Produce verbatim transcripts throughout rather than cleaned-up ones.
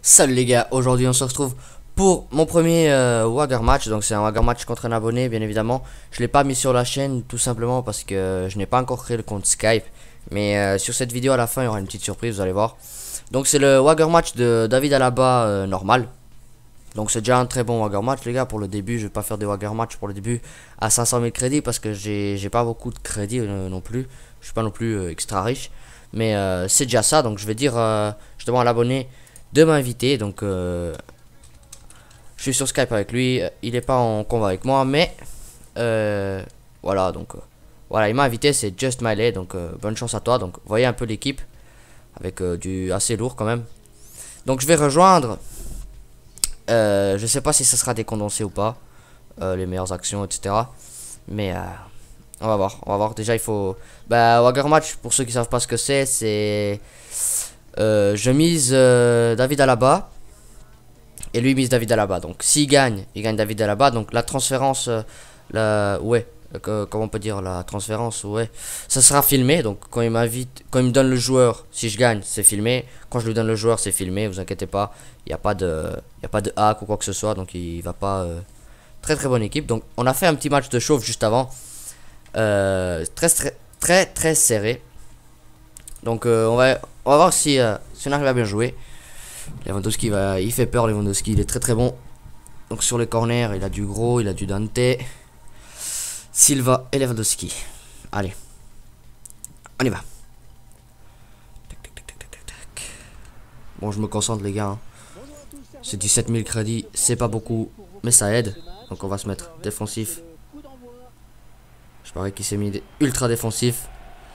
Salut les gars, aujourd'hui on se retrouve pour mon premier euh, Wagger match. Donc c'est un Wagger match contre un abonné, bien évidemment. Je l'ai pas mis sur la chaîne tout simplement parce que je n'ai pas encore créé le compte Skype. Mais euh, sur cette vidéo à la fin il y aura une petite surprise, vous allez voir. Donc c'est le Wagger match de David Alaba euh, normal. Donc c'est déjà un très bon Wagger match les gars. Pour le début, je vais pas faire des Wagger match pour le début à cinq cent mille crédits parce que j'ai j'ai pas beaucoup de crédits euh, non plus. Je suis pas non plus euh, extra riche. Mais euh, c'est déjà ça, donc je vais dire euh, justement à l'abonné de m'inviter. Donc euh, je suis sur Skype avec lui, il est pas en convo avec moi, mais euh, voilà. Donc euh, voilà, il m'a invité, c'est Just Miley. Donc euh, bonne chance à toi. Donc voyez un peu l'équipe avec euh, du assez lourd quand même. Donc je vais rejoindre, euh, je sais pas si ça sera décondensé ou pas, euh, les meilleures actions, etc. Mais euh, on va voir, on va voir. Déjà il faut, bah Wagger match, pour ceux qui savent pas ce que c'est, c'est euh, je mise euh, David Alaba et lui mise David Alaba. Donc s'il gagne, il gagne David Alaba. Donc la transférence, euh, la ouais, euh, comment on peut dire la transférence, ouais, ça sera filmé. Donc quand il m'invite, quand il me donne le joueur, si je gagne, c'est filmé. Quand je lui donne le joueur, c'est filmé. Vous inquiétez pas, il n'y a pas de, il y a pas de hack ou quoi que ce soit. Donc il va pas. Euh, très très bonne équipe. Donc on a fait un petit match de chauffe juste avant. Euh, très, très très très serré. Donc euh, on va on va voir si, euh, si on arrive à bien jouer. Lewandowski va, il fait peur. Lewandowski, il est très très bon. Donc sur les corners, il a du gros, il a du Dante, Silva et Lewandowski. Allez, on y va. Tac, tac, tac, tac, tac, tac. Bon, je me concentre les gars, hein. C'est dix-sept mille crédits, c'est pas beaucoup, mais ça aide. Donc on va se mettre défensif. Je parie qu'il s'est mis ultra défensif.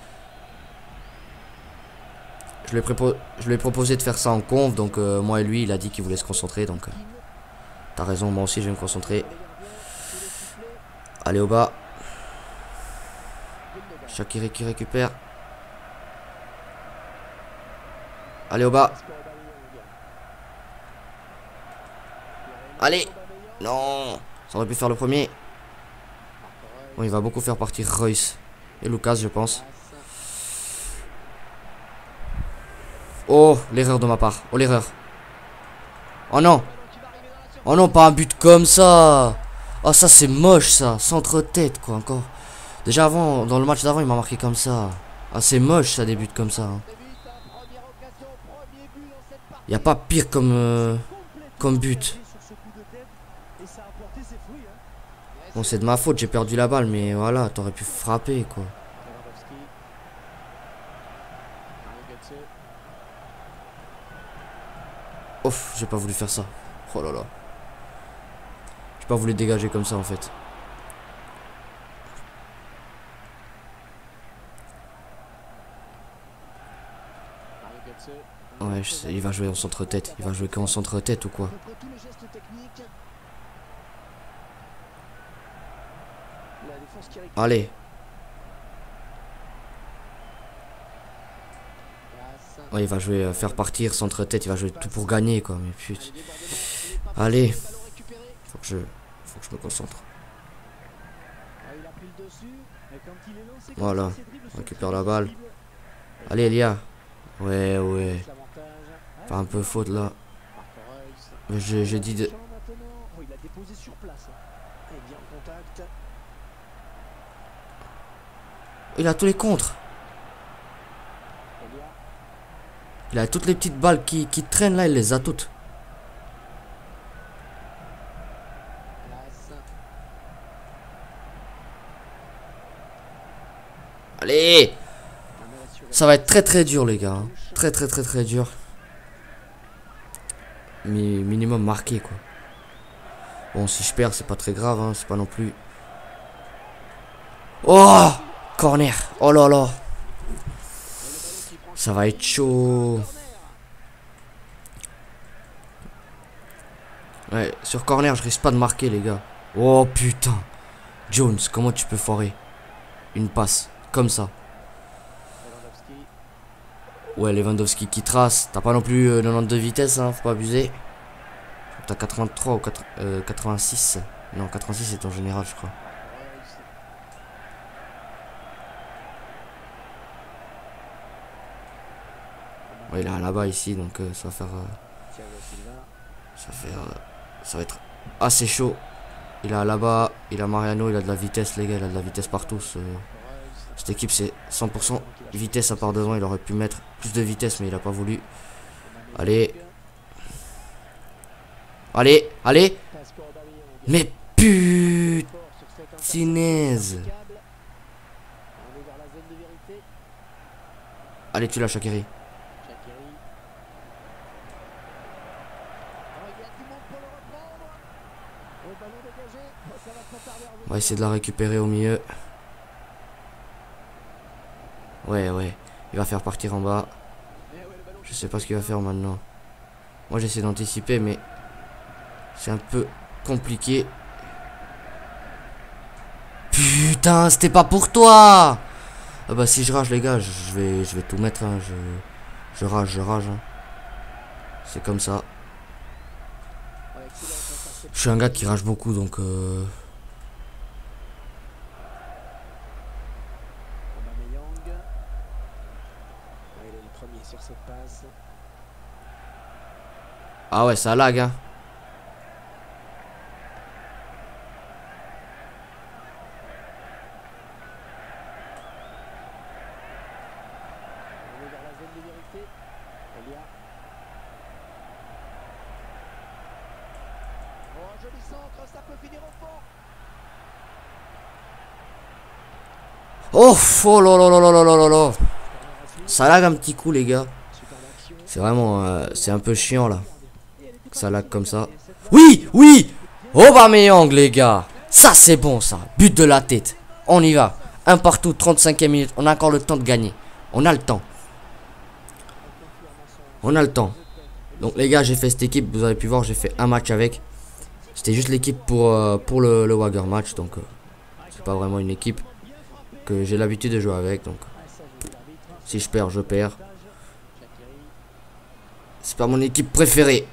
Je lui ai, je lui ai proposé de faire ça en conf. Donc euh, moi et lui, il a dit qu'il voulait se concentrer. Donc euh, t'as raison, moi aussi je vais me concentrer. Allez au bas. Shaqiri qui récupère. Allez au bas. Allez. Non. Ça aurait pu faire le premier. Bon, il va beaucoup faire partir Royce et Lucas, je pense. Oh, l'erreur de ma part. Oh, l'erreur. Oh non. Oh non, pas un but comme ça. Oh, ça c'est moche ça. Centre-tête quoi encore. Déjà avant, dans le match d'avant, il m'a marqué comme ça. Ah, c'est moche ça, des buts comme ça, hein. Y a pas pire comme, euh, comme but. Bon, c'est de ma faute, j'ai perdu la balle, mais voilà, t'aurais pu frapper quoi. Ouf, j'ai pas voulu faire ça. Oh là là. J'ai pas voulu dégager comme ça en fait. Ouais, je sais, il va jouer en centre-tête. Il va jouer qu'en centre-tête ou quoi? Allez. Ouais, il va jouer euh, faire partir centre-tête. Il va jouer tout pour gagner quoi. Mais putain. Allez. Faut que je, faut que je me concentre. Voilà. On récupère la balle. Allez, Elia. Ouais, ouais. Pas un peu faute là. Mais j'ai je dit de... Il a tous les contres. Il a toutes les petites balles qui, qui traînent là, il les a toutes. Allez. Ça va être très très dur les gars, hein. Très très très très dur. Mais minimum marqué quoi. Bon, si je perds c'est pas très grave, hein. C'est pas non plus... Oh, corner. Oh là là. Ça va être chaud. Ouais, sur corner je risque pas de marquer les gars. Oh putain. Jones, comment tu peux foirer une passe comme ça? Ouais, Lewandowski qui trace. T'as pas non plus euh, quatre-vingt-deux vitesses, hein, faut pas abuser. T'as quatre-vingt-trois ou quatre, euh, quatre-vingt-six. Non, quatre-vingt-six c'est en général, je crois. Ouais, il est là-bas ici, donc euh, ça va faire... Euh... Ça fait, euh, ça va être assez chaud. Il a là-bas, il a Mariano, il a de la vitesse les gars, il a de la vitesse partout. Ce, cette équipe c'est cent pour cent vitesse à part devant, il aurait pu mettre plus de vitesse mais il a pas voulu. Allez. Allez, allez. Mais putinaise. Allez, tu l'as, Shaqiri. On va essayer de la récupérer au milieu. Ouais, ouais. Il va faire partir en bas. Je sais pas ce qu'il va faire maintenant. Moi, j'essaie d'anticiper, mais c'est un peu compliqué. Putain, c'était pas pour toi. Ah bah si je rage les gars, je vais, je vais tout mettre. Hein. Je, je rage, je rage. Hein. C'est comme ça. Je suis un gars qui rage beaucoup, donc... Euh... Ah ouais, ça lag, hein. Oh, oh là là là là là là là. Ça lag un petit coup les gars. C'est vraiment, euh, c'est un peu chiant là. Ça lag comme ça. Oui, oui. Aubameyang les gars. Ça c'est bon ça. But de la tête. On y va. Un partout, trente-cinquième minute. On a encore le temps de gagner. On a le temps. On a le temps. Donc les gars, j'ai fait cette équipe. Vous avez pu voir, j'ai fait un match avec. C'était juste l'équipe pour, euh, pour le, le Wagger match. Donc euh, c'est pas vraiment une équipe que j'ai l'habitude de jouer avec. Donc si je perds, je perds. C'est pas mon équipe préférée.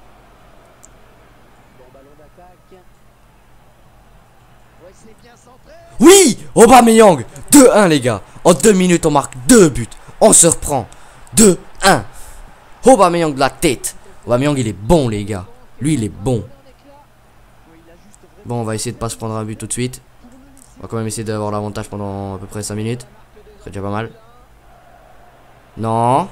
Oui, Aubameyang. deux un les gars. En deux minutes on marque deux buts. On se reprend. deux un. Aubameyang de la tête. Aubameyang il est bon les gars. Lui il est bon. Bon, on va essayer de pas se prendre un but tout de suite. On va quand même essayer d'avoir l'avantage pendant à peu près cinq minutes. C'est déjà pas mal. Non.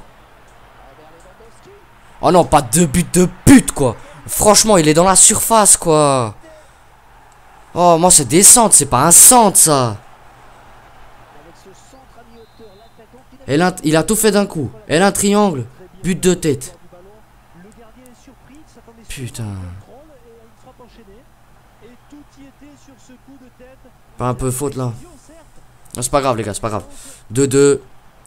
Oh non, pas deux buts de pute quoi. Franchement, il est dans la surface quoi. Oh, moi c'est des centres, c'est pas un centre ça. Elle a, il a tout fait d'un coup. Elle a un triangle. But de tête. Putain. Pas un peu faute là. Non, c'est pas grave les gars, c'est pas grave. deux deux.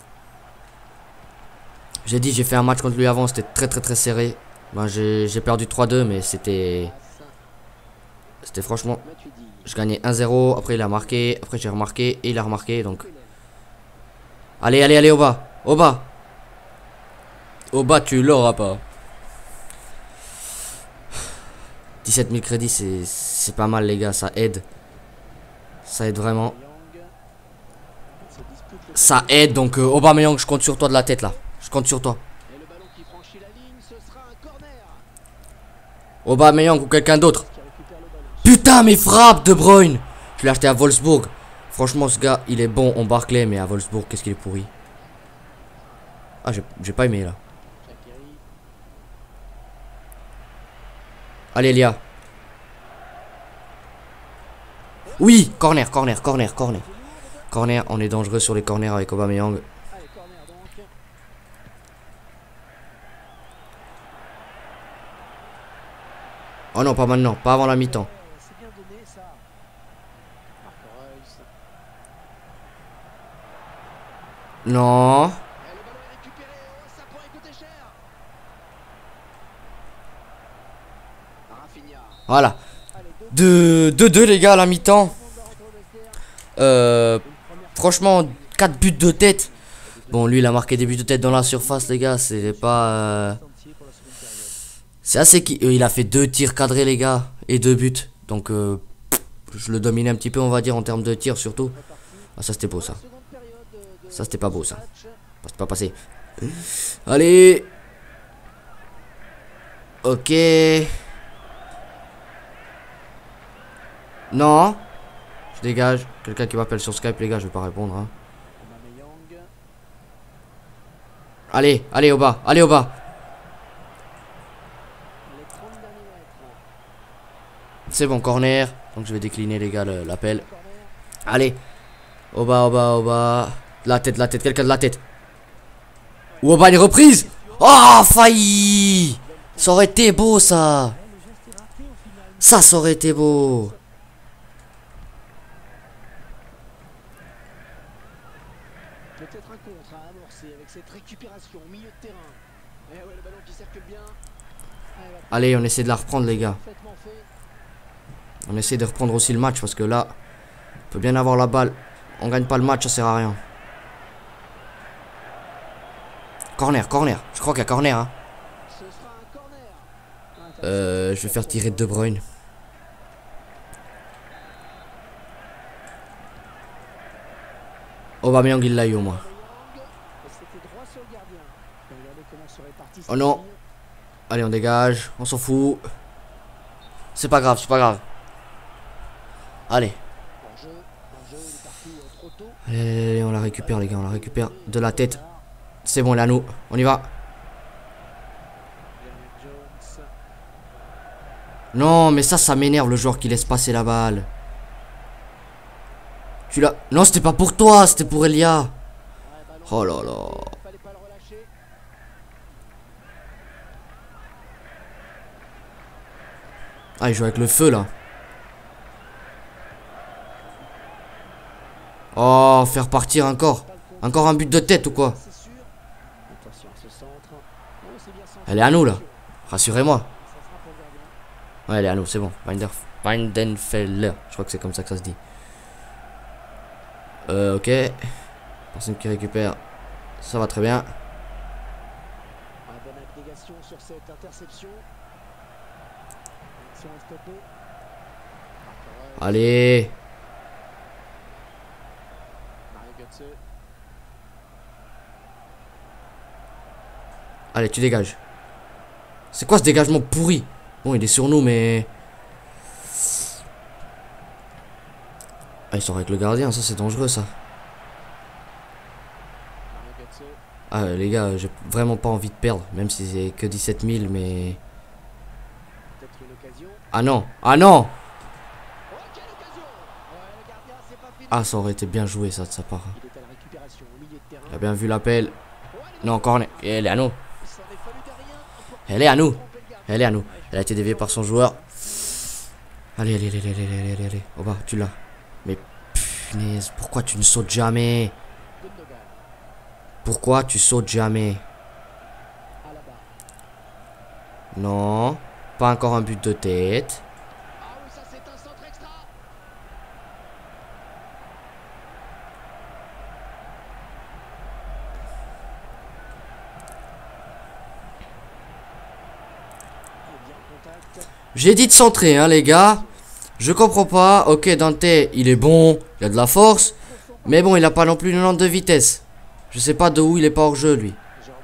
J'ai dit, j'ai fait un match contre lui avant, c'était très très très serré. Ben, j'ai perdu trois deux, mais c'était... C'était franchement... Je gagnais un zéro, après il a marqué, après j'ai remarqué, et il a remarqué, donc... Allez, allez, allez, au bas, au bas. Au bas, tu l'auras pas. dix-sept mille crédits, c'est pas mal les gars, ça aide. Ça aide vraiment. Ça aide, donc euh, Aubameyang, je compte sur toi de la tête là. Je compte sur toi. Aubameyang ou quelqu'un d'autre. Putain, mais frappe De Bruyne. Je l'ai acheté à Wolfsburg. Franchement, ce gars, il est bon en Barclay, mais à Wolfsburg, qu'est-ce qu'il est pourri. Ah, j'ai pas aimé là. Allez, Elia. Oui, corner, corner, corner, corner. Corner, on est dangereux sur les corners avec Aubameyang. Oh non, pas maintenant, pas avant la mi-temps. Non. Voilà. deux deux les gars à la mi-temps. Euh, franchement, quatre buts de tête. Bon, lui, il a marqué des buts de tête dans la surface, les gars. C'est pas... Euh... C'est assez... Qui... Euh, il a fait deux tirs cadrés, les gars. Et deux buts. Donc, euh, je le domine un petit peu, on va dire, en termes de tirs, surtout. Ah, ça, c'était beau, ça. Ça, c'était pas beau, ça. C'est pas passé. Allez. Ok. Non. Je dégage. Quelqu'un qui m'appelle sur Skype, les gars, je vais pas répondre. Hein. Allez, allez au bas, allez au bas. C'est bon, corner. Donc je vais décliner, les gars, l'appel. Allez. Au bas, au bas, au bas. La tête, la tête, quelqu'un de la tête. Ou au bas, les reprises. Oh, failli. Ça aurait été beau, ça. Ça, ça aurait été beau. Peut-être un contre à amorcer avec cette récupération au milieu de terrain. Et ouais, le ballon qui circule bien. Allez, on essaie de la reprendre, les gars. On essaie de reprendre aussi le match parce que là, on peut bien avoir la balle. On gagne pas le match, ça sert à rien. Corner, corner. Je crois qu'il y a corner. Hein. Euh, je vais faire tirer De Bruyne. Aubameyang, il l'a eu au moins. Oh non. Allez, on dégage. On s'en fout. C'est pas grave, c'est pas grave. Allez. Allez, on la récupère, les gars. On la récupère de la tête. C'est bon, là, nous. On y va. Non, mais ça, ça m'énerve, le joueur qui laisse passer la balle. Tu l'as... Non, c'était pas pour toi, c'était pour Elia. Oh là là. Ah, il joue avec le feu, là. Oh, faire partir encore. Encore un but de tête ou quoi? Elle est à nous, là. Rassurez-moi. Ouais, elle est à nous, c'est bon. Weidenfeller. Je crois que c'est comme ça que ça se dit. Euh, ok. Personne qui récupère. Ça va très bien. Allez. Allez, tu dégages. C'est quoi ce dégagement pourri? Bon, il est sur nous, mais... Ah, il sort avec le gardien, ça c'est dangereux, ça. Ah, les gars, j'ai vraiment pas envie de perdre, même si c'est que dix-sept mille, mais... Ah non, ah non. Ah, ça aurait été bien joué, ça, de sa part. Il a bien vu l'appel. Non, encore... Elle est à nous. Elle est à nous. Elle est à nous. Elle a été déviée par son joueur. Allez, allez, allez, allez, allez, allez, allez. Oh bah, tu l'as. Mais punaise, pourquoi tu ne sautes jamais? Pourquoi tu sautes jamais? Non. Pas encore un but de tête. J'ai dit de centrer, hein, les gars. Je comprends pas. Ok, Dante, il est bon. Il a de la force. Mais bon, il a pas non plus une lente de vitesse. Je sais pas de où il est pas hors jeu, lui.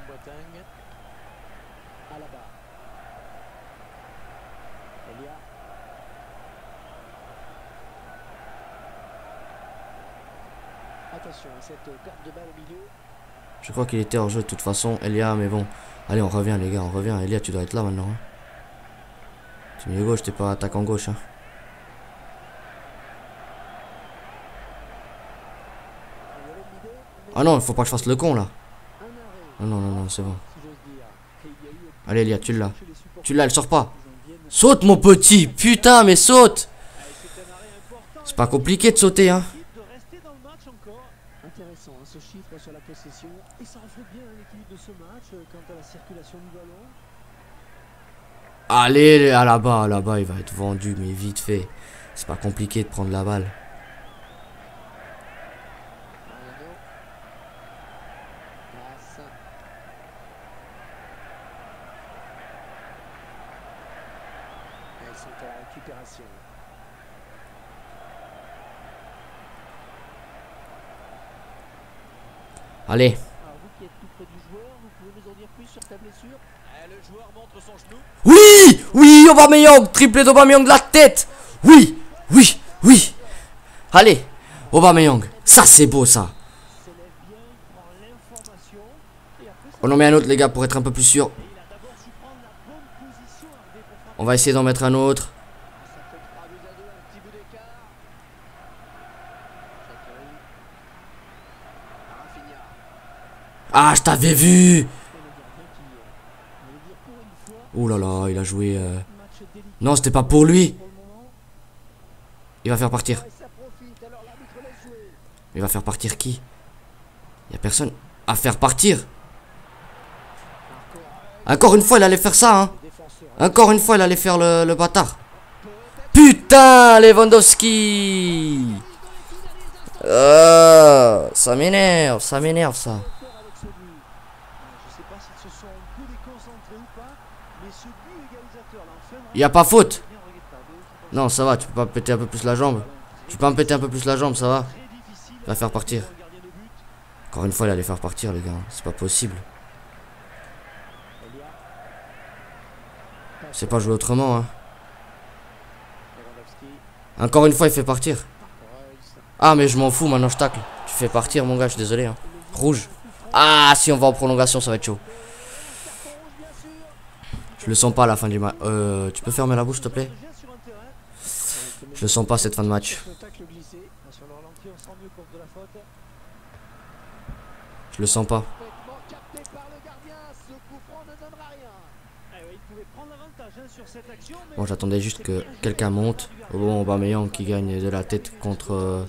Je crois qu'il était hors jeu de toute façon, Elia, mais bon. Allez, on revient, les gars, on revient. Elia, tu dois être là maintenant. Hein. Tu es milieu gauche, t'es pas attaquant gauche. Hein. Ah non, il faut pas que je fasse le con là. Non, non, non, non, c'est bon. Allez, Elia, tu l'as. Tu l'as, elle sort pas. Saute, mon petit. Putain, mais saute. C'est pas compliqué de sauter, hein. Intéressant hein, ce chiffre sur la possession et ça reflète bien l'équilibre de ce match euh, quant à la circulation du ballon. Allez, à là-bas, là-bas, il va être vendu, mais vite fait. C'est pas compliqué de prendre la balle. Alors Allez. vous qui êtes tout près du joueur, vous pouvez nous en dire plus sur ta blessure? Eh, le joueur montre son genou. Oui, oui, Aubameyang, triplé d'Aubameyang de la tête. Oui, oui, oui. Allez, Aubameyang, ça c'est beau ça. S'élève bien, il prend l'information. Et après, ça On en met un autre les gars pour être un peu plus sûr. il a d'abord su prendre la bonne position Hervé, pour faire On va essayer d'en mettre un autre. ça fait trois buts à deux, un petit bout d'écart. Shaqiri. Rafinha. Ah, je t'avais vu. Et le gardien qui, euh, on va dire pour une fois, Oh là là, il a joué... euh, match délicat Non, c'était pas pour lui. pour le moment. Il va faire partir. Et ça profite, alors l'arbitre laisse jouer. Il va faire partir qui? Il y a personne à faire partir. Encore une fois, il allait faire ça, hein. Défenseur. Encore une fois, il allait faire le, le bâtard. Putain, Lewandowski. Euh, ça m'énerve, ça m'énerve ça. Fort avec ce but. Euh, Je sais pas s'ils se sont un peu déconcentrés ou pas, mais ce but égalisateur là en fin de Il y a pas faute. bien regrettable. Je pense Non, ça va, tu peux pas péter un peu plus la jambe. Tu peux pas me péter un peu plus la jambe, ça va. que c'est très difficile Il va faire partir. pour un gardien de but. Encore une fois, il allait faire partir, les gars. C'est pas possible. Elia. C'est pas jouer autrement, hein. Lewandowski. Encore une fois, il fait partir. Reus. Ah, mais je m'en fous, maintenant je tacle. Tu fais partir, mon gars, je suis désolé, hein. Rouge. Ah, si on va en prolongation, ça va être chaud. Carton rouge bien sûr. Je le sens pas à la fin du match. Euh, tu peux fermer la bouche, s'il te plaît? Vient sur un terrain. Je le sens pas cette fin de match. Le tacle glissé. Sur le ralenti, on se rend mieux compte de la faute. Je le sens pas. Parfaitement capté par le gardien. Ce coup franc ne donnera rien. Eh oui, il pouvait prendre l'avantage hein, sur cette action. Mais Bon, j'attendais juste que quelqu'un monte. Au bon, Aubameyang qui gagne de la tête contre... Euh,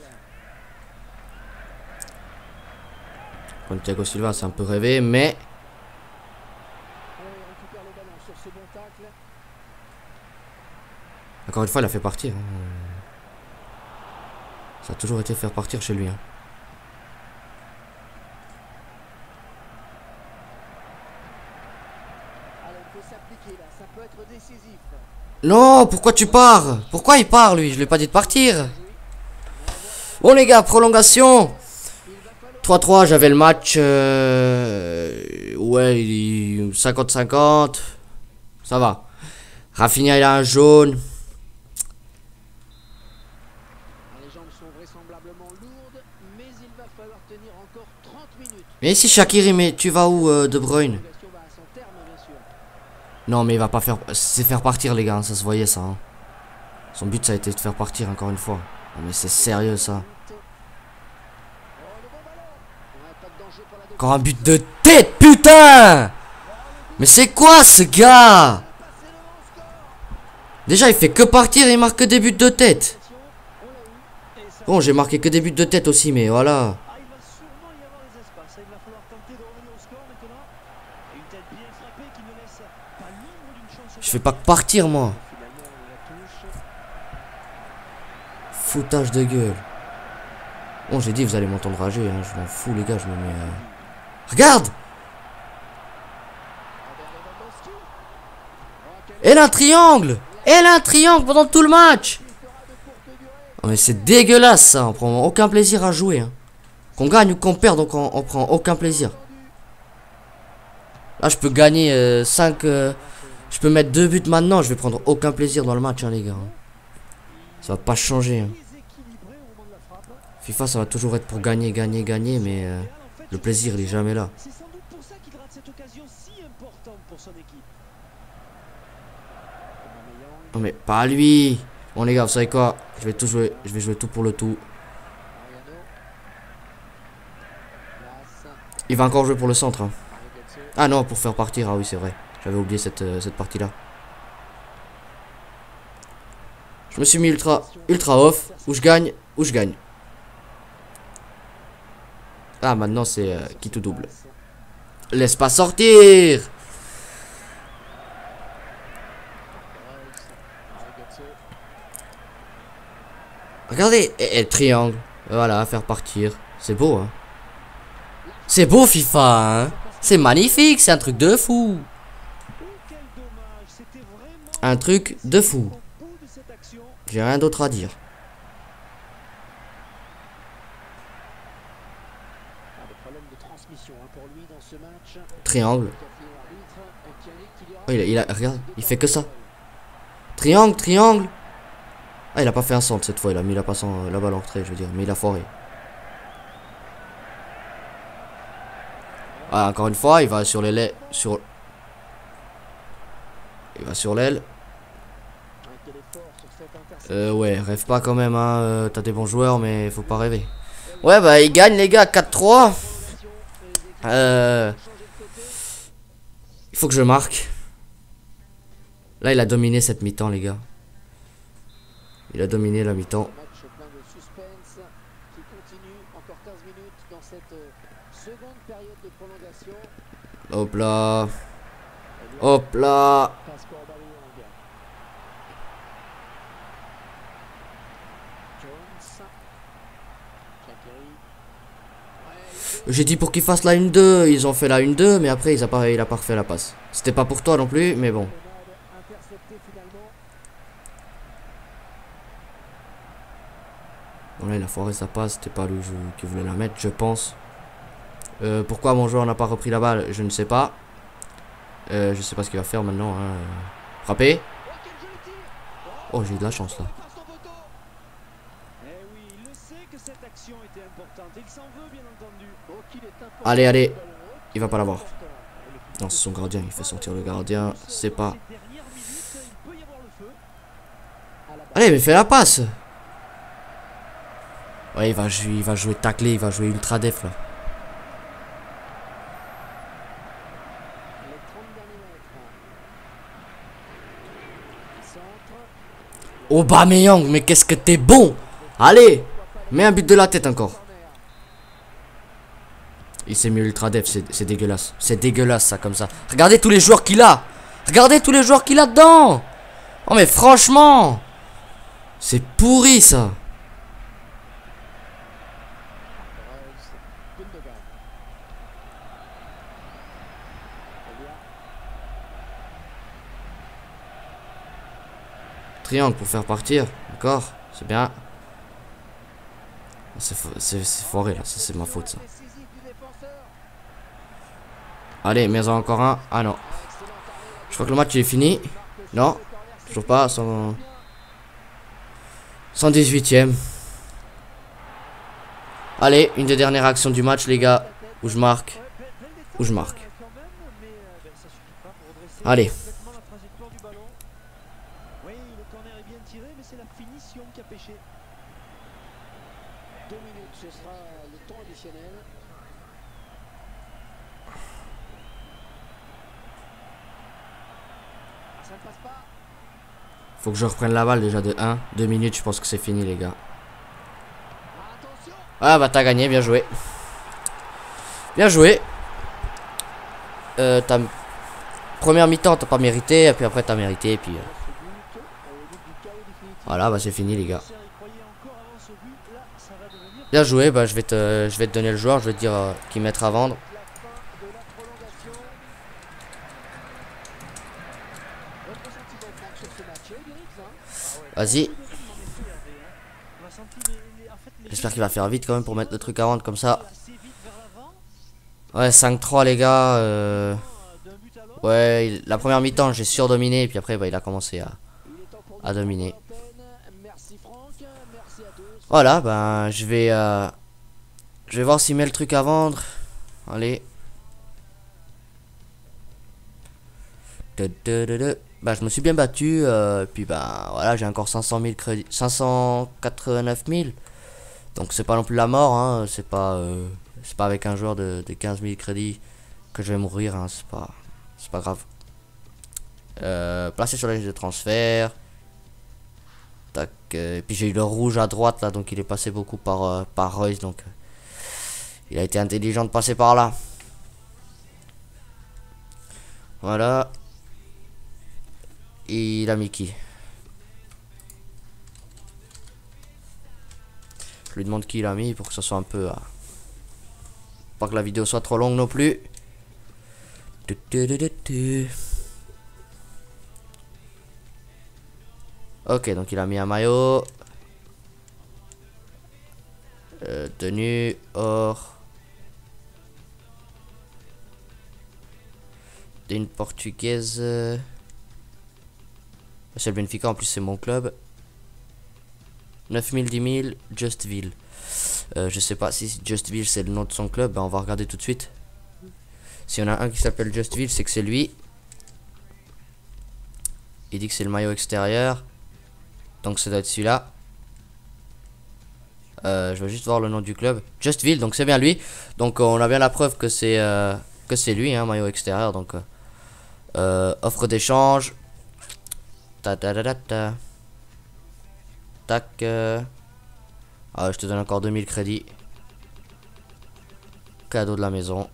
contre Thiago Silva, c'est un peu rêvé, mais... Ouais, il récupère le ballon sur ce bon tacle. Encore une fois, il a fait partir. hein. Ça a toujours été faire partir chez lui. hein. Allez, il faut s'appliquer là. Ça peut être décisif. Non, pourquoi tu pars? Pourquoi il part, lui? Je lui ai pas dit de partir. Bon, les gars, prolongation. trois trois, j'avais le match. Euh, ouais, cinquante cinquante. Ça va. Rafinha, il a un jaune. Les jambes sont vraisemblablement lourdes, mais il va falloir tenir encore trente minutes. Mais ici, Shaqiri, mais tu vas où, euh, De Bruyne? La va à son terme, bien sûr. Non, mais il va pas faire. C'est faire partir, les gars. hein, Ça se voyait, ça. hein. Son but, ça a été de faire partir, encore une fois. Non, mais c'est sérieux, ça. Oh, le bon ballon. Ouais, pas de danger pour la défense. Encore un but de tête, putain! Mais c'est quoi, ce gars? Déjà, il fait que partir et il marque que des buts de tête. On l'a eu. Et ça, Bon, j'ai marqué que des buts de tête aussi, mais voilà. ah, il va sûrement y avoir des espaces. Il va falloir tenter de revenir au score maintenant. Et une tête bien frappée qui ne laisse pas l'ombre d'une chance. Je fais pas que partir, moi. Finalement, on la touche. Foutage de gueule. Bon, j'ai dit, vous allez m'entendre rager, hein. Je m'en fous, les gars, je me mets. euh, Regarde! Elle a un triangle! Elle a un triangle pendant tout le match! Oh, mais c'est dégueulasse, ça. On prend aucun plaisir à jouer. hein. Qu'on gagne ou qu'on perde, donc on, on prend aucun plaisir. Là, je peux gagner euh, cinq. euh, Je peux mettre deux buts maintenant. Je vais prendre aucun plaisir dans le match, hein, les gars. hein. Ça va pas changer. hein. Déséquilibré au moment de la frappe. FIFA, ça va toujours être pour gagner, gagner, gagner, mais euh, le plaisir, il est jamais là. C'est sans doute pour ça qu'il rate cette occasion si importante pour son équipe. Aubameyang, Non, mais pas lui. Bon, les gars, vous savez quoi? Je vais tout jouer. Je vais jouer tout pour le tout. Mariano. Place. Il va encore jouer pour le centre. hein. Mario Götze. Ah non, pour faire partir. Ah oui, c'est vrai. J'avais oublié cette, euh, cette partie-là. Je me suis mis ultra, ultra off. Où je gagne, où je gagne. Ah, maintenant, c'est euh, qui tout double. Laisse pas sortir. Reus. Mario Götze. Regardez, et, et triangle. Voilà, faire partir. C'est beau, hein. C'est beau, FIFA, hein. C'est magnifique, c'est un truc de fou. Oh, quel dommage. C'était vraiment Un truc de fou. au bout de cette action. J'ai rien d'autre à dire. Ah, des problèmes de transmission. punition hein, pour lui dans ce match. Triangle. Quatrième arbitre, euh, qui indique qu'il y aura Oh, il a, il a, regarde, il fait que ça. Triangle, triangle. Ah, il a pas fait un centre cette fois, il a mis la, passant, la balle en retrait, je veux dire, mais il a foiré. Ah, encore une fois, il va sur les laies, sur... Il va sur l'aile. quel effort sur cette interception. Euh, ouais, rêve pas quand même, hein. euh, T'as des bons joueurs, mais faut pas rêver. Ouais, bah, il gagne, les gars, quatre trois. Euh... Il faut que je marque. Là, il a dominé cette mi-temps, les gars. Il a dominé la mi-temps. Match plein de suspense qui continue encore quinze minutes dans cette euh, seconde période de prolongation. Hop là. Hop là. Passe pour Aubameyang. Jones. Shaqiri. Ouais, J'ai dit pour qu'ils fassent la une deux. Ils ont fait la une deux, mais après, il a pas, il a pas refait la passe. C'était pas pour toi non plus, mais bon. intercepté finalement. Bon, là, il a foiré sa passe. C'était pas lui qui voulait la mettre, je pense. Euh, pourquoi mon joueur n'a pas repris la balle, je ne sais pas. Euh, je sais pas ce qu'il va faire maintenant. Hein. Frapper. Oh, j'ai eu de la chance là. Eh oui, il le sait que cette action était importante. Il s'en veut bien entendu. Donc il est important. Allez, allez. Il va pas l'avoir. Non, c'est son gardien. Il fait sortir le gardien. C'est pas. Allez, mais fais la passe. Ouais, il va, jouer, il va jouer taclé. Il va jouer ultra def là. Aubameyang, mais qu'est-ce que t'es bon. Allez, mets un but de la tête encore. Il s'est mis ultra def, c'est dégueulasse. C'est dégueulasse ça comme ça. Regardez tous les joueurs qu'il a. Regardez tous les joueurs qu'il a dedans. Oh mais franchement, c'est pourri ça. Triangle pour faire partir. D'accord, c'est bien. C'est foiré là, ça c'est ma faute ça. Allez, mets-en encore un. Ah non. Je crois que le match il est fini. Non, toujours pas. cent dix-huitième. Allez, une des dernières actions du match les gars. Où je marque. Où je marque. Allez. Oui, le corner est bien tiré, mais c'est la finition qui a pêché. Deux minutes, ce sera le temps additionnel. Ah, ça ne passe pas. Faut que je reprenne la balle déjà de un. deux minutes, je pense que c'est fini les gars. Attention. Ah bah t'as gagné, bien joué. Bien joué. Euh, ta première mi-temps t'as pas mérité, et puis après t'as mérité, et puis... Euh... Voilà, bah c'est fini les gars. Bien joué, bah je vais te, je vais te donner le joueur, je vais te dire euh, qui mettre à vendre. Vas-y. J'espère qu'il va faire vite quand même pour mettre le truc à vendre comme ça. Ouais, cinq trois les gars. Euh... Ouais, il, la première mi-temps j'ai surdominé, et puis après bah, il a commencé à, à dominer. Voilà, ben je vais euh, je vais voir s'il met le truc à vendre. Allez. Bah je me suis bien battu. Euh, puis bah voilà, j'ai encore cinq cent mille crédits. cinq cent quatre-vingt-neuf mille. Donc c'est pas non plus la mort. Hein, c'est pas euh, c'est pas avec un joueur de, de quinze mille crédits que je vais mourir. Hein, c'est pas, c'est pas grave. Euh, placé sur la liste de transfert. Tac, euh, et puis j'ai eu le rouge à droite là, donc il est passé beaucoup par, euh, par Royce, donc euh, il a été intelligent de passer par là. Voilà. Et il a mis qui? Je lui demande qui il a mis pour que ça soit un peu... Euh, pas que la vidéo soit trop longue non plus. Du, du, du, du, du. Ok, donc il a mis un maillot. Euh, tenue, or. Une portugaise. euh, C'est le Benfica, en plus c'est mon club. neuf mille, dix mille, Justville. Euh, je sais pas si Justville c'est le nom de son club, ben on va regarder tout de suite. Si on a un qui s'appelle Justville, c'est que c'est lui. Il dit que c'est le maillot extérieur. Donc ça doit être celui-là. Euh, je vais juste voir le nom du club. Justville, donc c'est bien lui. Donc on a bien la preuve que c'est euh, que c'est lui, hein, maillot extérieur. Donc euh, euh, offre d'échange. Ta ta ta ta ta. Tac. Euh... Ah, je te donne encore deux mille crédits. Cadeau de la maison.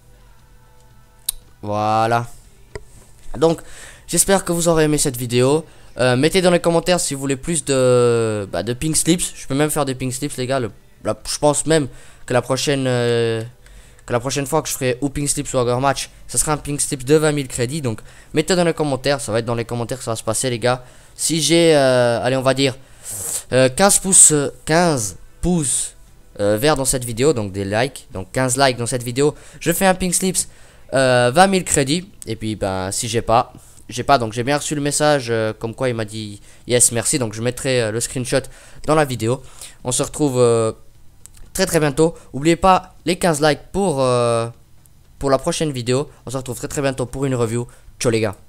Voilà. Donc, j'espère que vous aurez aimé cette vidéo. Euh, mettez dans les commentaires si vous voulez plus de, bah, de pink slips. Je peux même faire des pink slips, les gars. Le, la, je pense même que la prochaine euh, que la prochaine fois que je ferai ou pink slips ou Hogger Match, ça sera un pink slips de vingt mille crédits. Donc, mettez dans les commentaires. Ça va être dans les commentaires que ça va se passer, les gars. Si j'ai, euh, allez, on va dire euh, quinze pouces, quinze pouces euh, verts dans cette vidéo, donc des likes, donc quinze likes dans cette vidéo, je fais un pink slips euh, vingt mille crédits. Et puis, ben, si j'ai pas. J'ai pas, donc j'ai bien reçu le message euh, comme quoi il m'a dit yes merci, donc je mettrai euh, le screenshot dans la vidéo. On se retrouve euh, très très bientôt. N'oubliez pas les quinze likes pour, euh, pour la prochaine vidéo. On se retrouve très très bientôt pour une review. Ciao les gars.